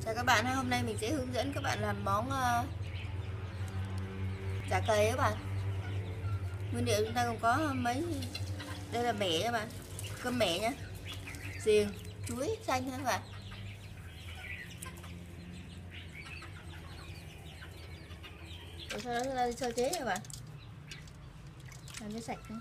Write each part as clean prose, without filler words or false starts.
Chào các bạn, hôm nay mình sẽ hướng dẫn các bạn làm món chả cầy các bạn. Nguyên liệu chúng ta gồm có mấy, đây là mẻ các bạn, cơm mẻ nhé, riềng, chuối xanh các bạn. Rồi sau đó chúng ta sơ chế các bạn, làm cho sạch nhé.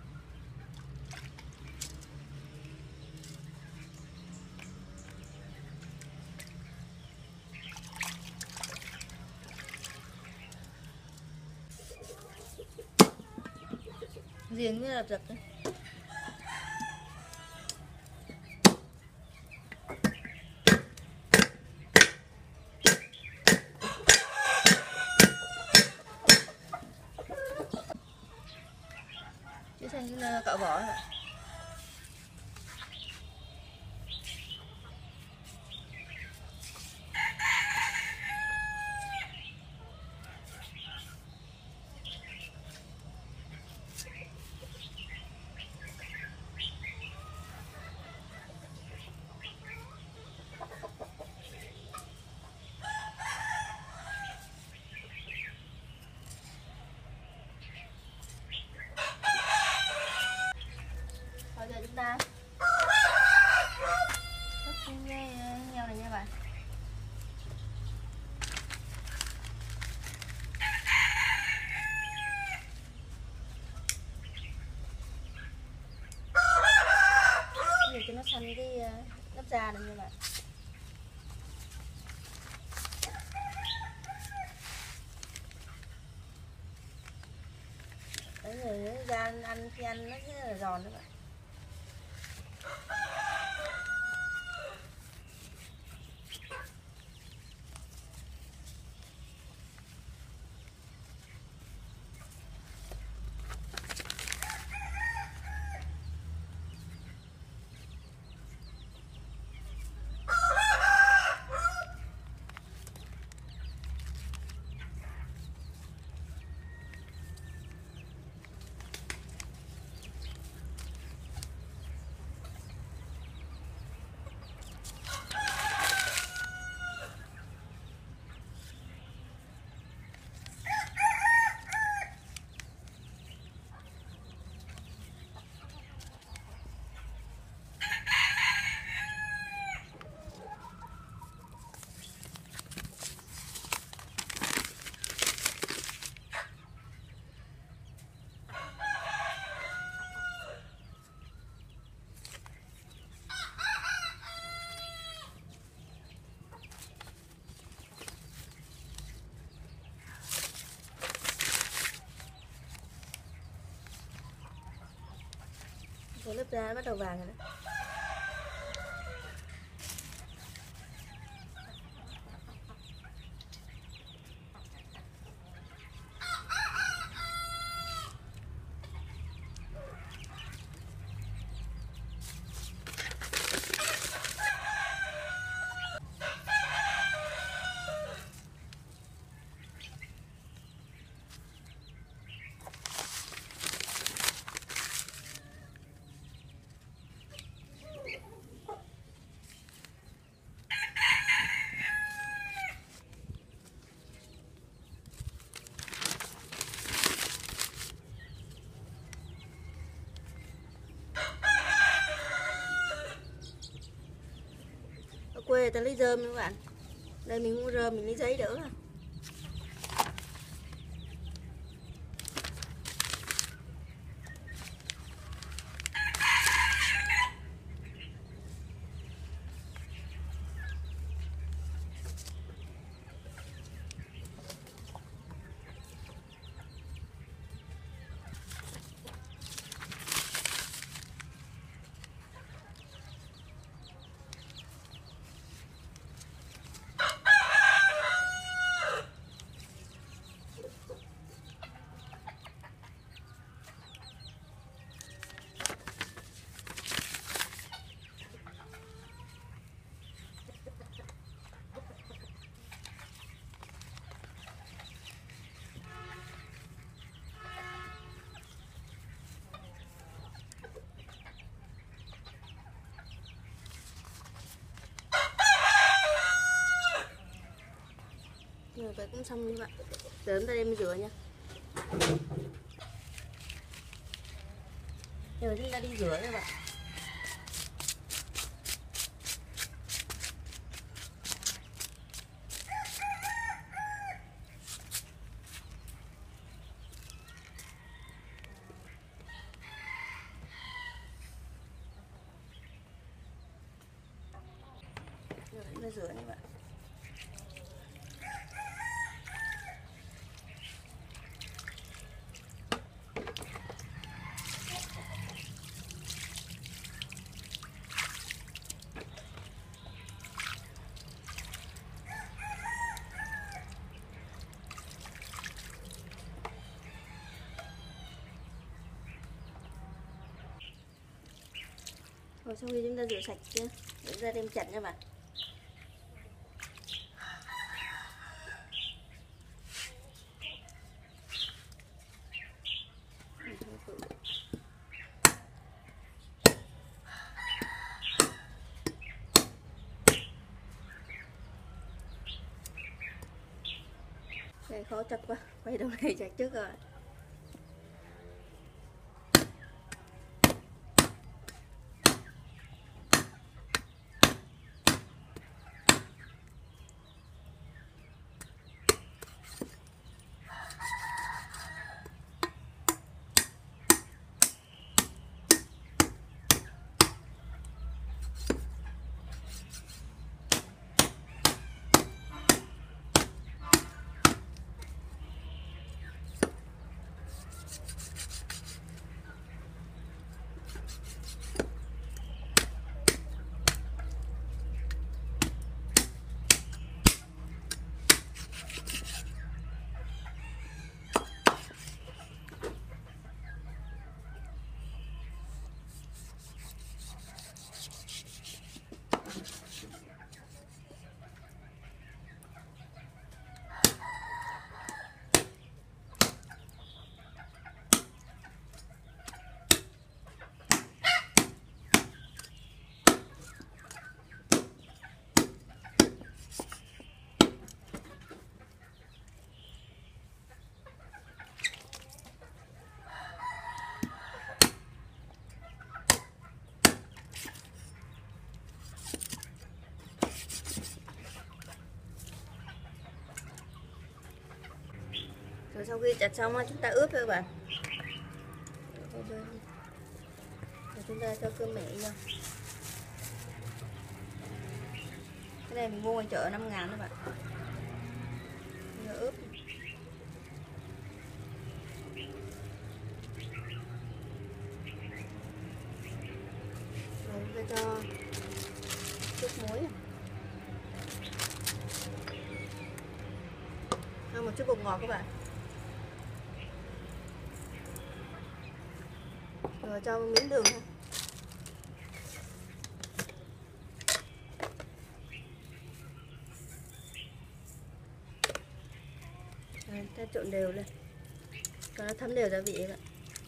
Riềng rất là giật đấy. Chuối xanh cạo vỏ rồi. Bây giờ chúng ta cất cái heo này nha bạn. Để cho nó săn cái lớp da này nha bạn. Đấy rồi da ăn khi ăn nó rất là giòn đó bạn. Cái lớp da bắt đầu vàng rồi đấy. Ở quê người ta lấy rơm các bạn. Đây mình mua rơm mình lấy giấy đỡ. vậy cũng xong như vậy. Giờ chúng ta đem rửa nha. Giờ chúng ta đi rửa các bạn. Rồi chúng ta rửa các bạn. Rồi sau khi chúng ta rửa sạch chưa, chúng ta đem chặt nha bạn. Đây khó chặt quá, quay đầu này chặt trước rồi. Rồi sau khi chặt xong chúng ta ướp thôi các bạn. Rồi chúng ta cho cơm mẹ vô. Cái này mình mua ngoài chợ 5.000 các bạn. Rồi ướp. Rồi chúng ta cho chút muối. Cho một chút bột ngọt các bạn. Rồi cho miếng đường thôi. Rồi ta trộn đều lên cho nó thấm đều gia vị các bạn.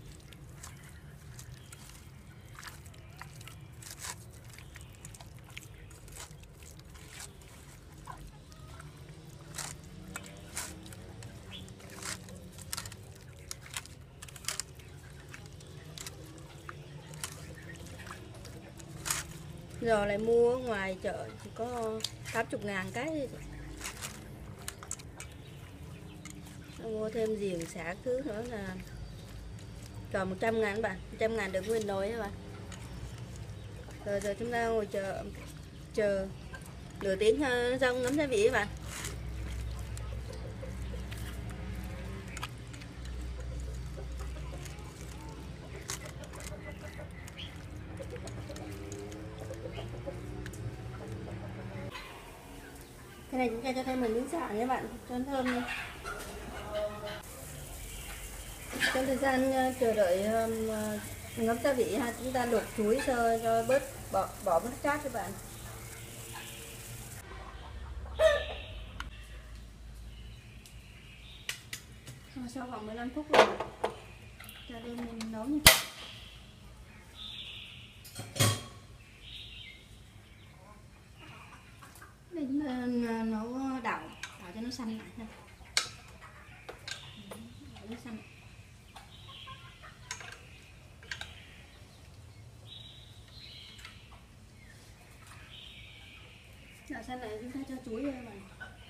Giờ lại mua ở ngoài chợ chỉ có 80.000 cái. Mua thêm giềng xả thứ nữa là còn 100.000 các bạn. 100.000 được nguyên nồi các bạn. Rồi giờ chúng ta ngồi chờ nửa tiếng cho rong ngấm gia vị các bạn. Cái này chúng ta cho thêm một miếng sả nha bạn, cho nó thơm nha. Trong thời gian chờ đợi ngấm gia vị chúng ta luộc chuối sơ cho bớt bỏ bớt cát các bạn. Sau khoảng 15 phút rồi cho đem mình nấu nha. Để nấu đảo cho nó xanh lại thôi. cái xanh. Đậu xanh này chúng ta cho chuối vô mà.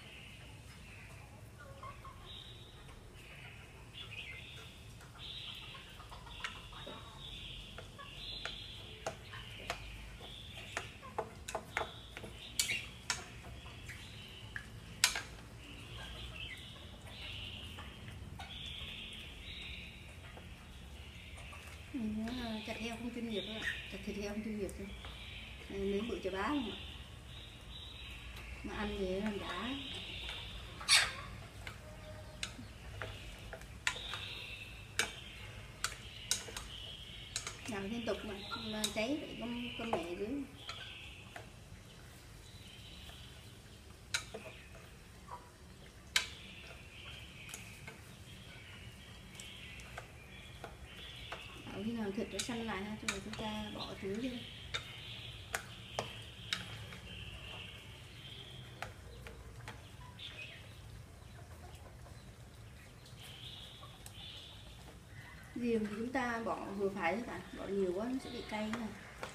Chặt heo không chuyên nghiệp thôi, chặt thịt heo không chuyên nghiệp thôi, miếng bự chà bá không ạ, mà ăn thì làm đã. Làm liên tục mà cháy vậy con mẹ dưới. Khi nào thịt nó săn lại ha, rồi chúng ta bỏ chuối vô. Riềng thì chúng ta bỏ vừa phải thôi cả, bỏ nhiều quá nó sẽ bị cay này.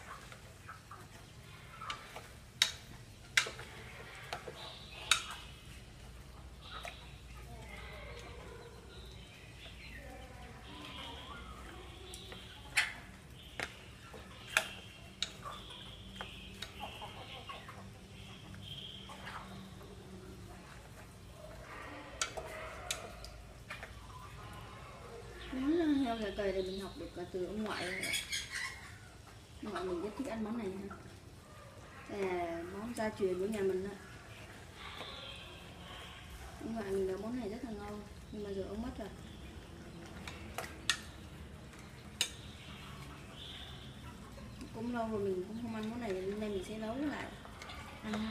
Món heo gà cầy này mình học được từ ông ngoại. Ông ngoại mình rất thích ăn món này ha. Đây là món gia truyền của nhà mình đó. Ông ngoại mình nấu món này rất là ngon, nhưng mà giờ ông mất rồi. Cũng lâu rồi mình cũng không ăn món này, nên mình sẽ nấu lại ăn ha.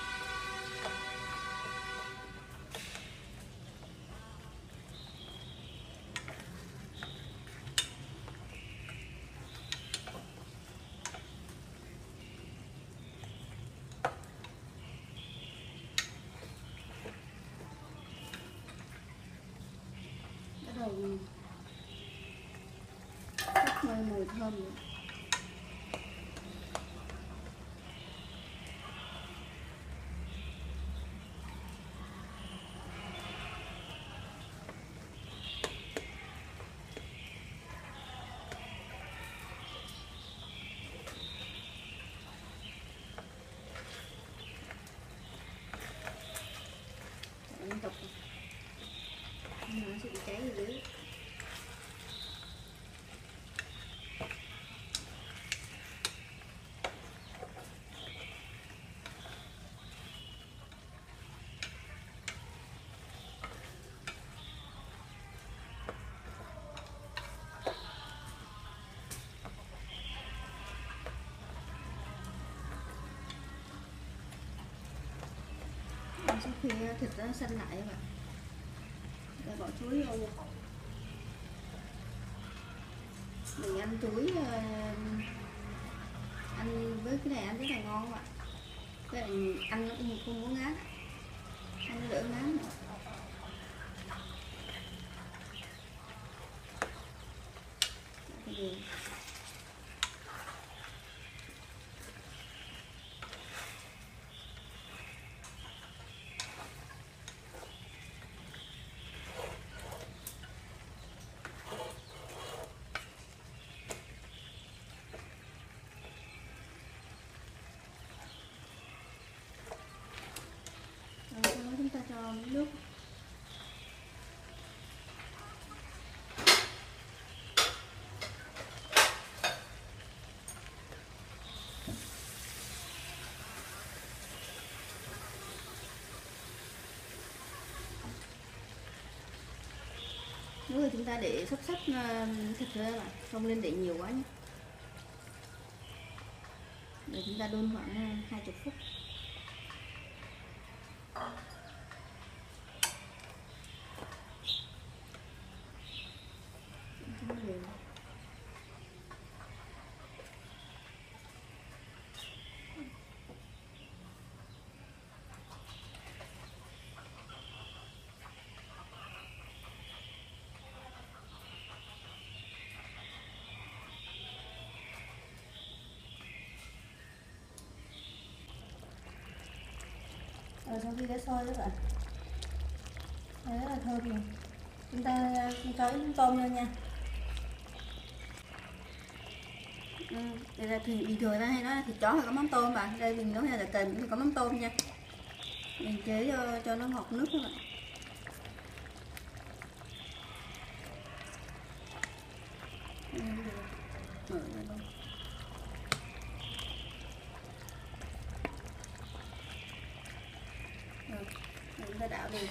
Bắt đầu mùi thơm nữa. Liên tục nó sẽ bị cháy ở dưới. Sau khi thịt nó xanh lại các bạn, ta bỏ chuối vô. Mình ăn chuối ăn với cái này ăn rất là ngon các bạn. Cái này ăn nó cũng không có ngán, ăn nó đỡ ngán nữa. Sau đó chúng ta cho nước. Nước thì chúng ta để xấp thịt ra bạn, không nên để nhiều quá nhé. Để chúng ta đun khoảng 20 phút. Rồi sau khi đã sôi các bạn, rất là thơm rồi. Chúng ta cho ít tôm lên nha. Đây là thì bình thường ta hay nói là thịt chó phải có mắm tôm mà. Đây mình nấu là cần phải có mắm tôm nha. Mình chế cho nó ngọt nước các bạn. Mở ra luôn. Rồi, mình ta đảo đều.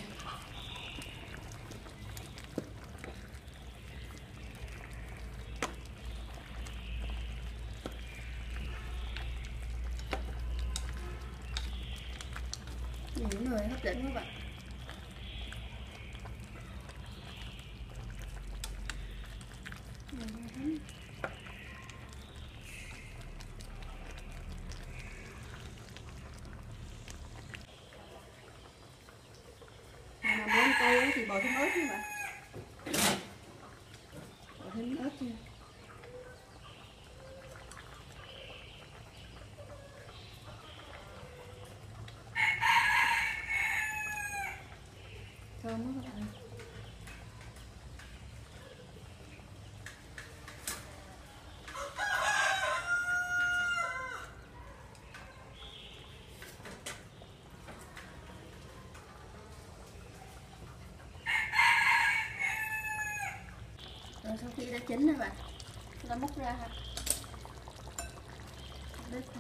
Những người hấp dẫn các bạn. Mà muốn cay thì bỏ thêm ớt nha bạn. Bỏ thêm ớt nha. Thơm quá các bạn. Rồi sau khi đã chín rồi bạn, chúng ta múc ra ha. Bếp ha.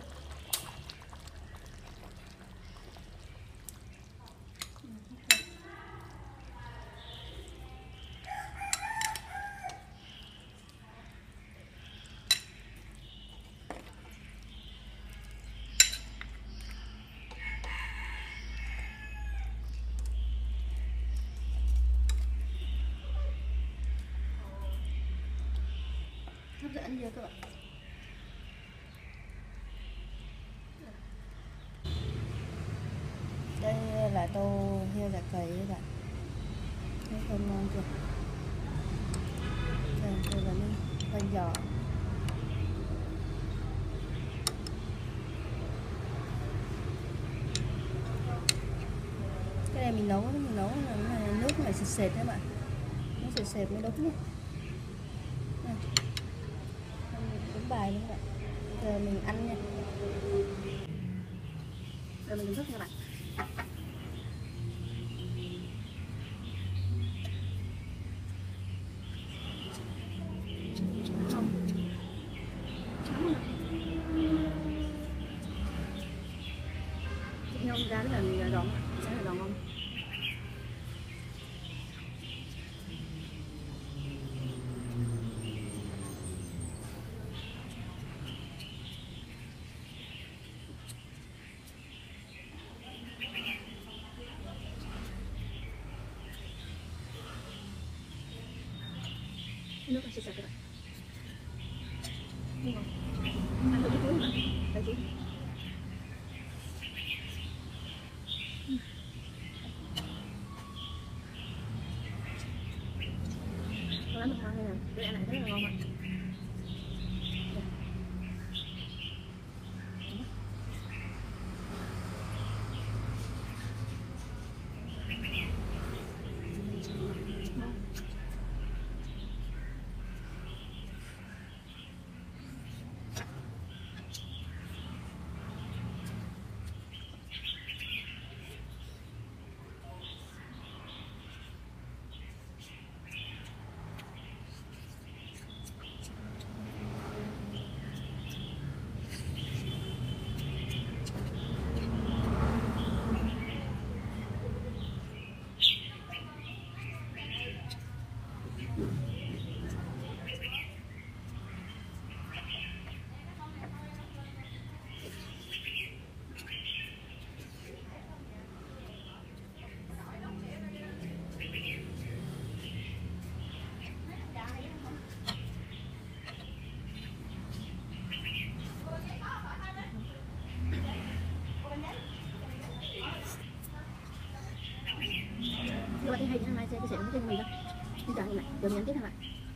Hấp dẫn chưa các bạn? Đây là tô heo dạ cầy các bạn. Thấy thơm ngon chưa? Đây là khoai giò. Cái này mình nấu là nước này sệt sệt các bạn. Nó sệt sệt mới đúng nhé. Đúng bài luôn các bạn. Giờ mình ăn nha. Rồi mình thưởng thức nha bạn. Heo ra rất là giòn, rất là giòn ngon. Nước là sạch sạch các bạn. Ngon. Ăn thử cái chuối mà. Đây chuối. Con lắm mình ngon nha. Cái ăn này rất là ngon ạ. Các bạn thấy hay thì mai chia sẻ với kênh mình đó. Xin chào các bạn, đừng nhắn tiếp các bạn.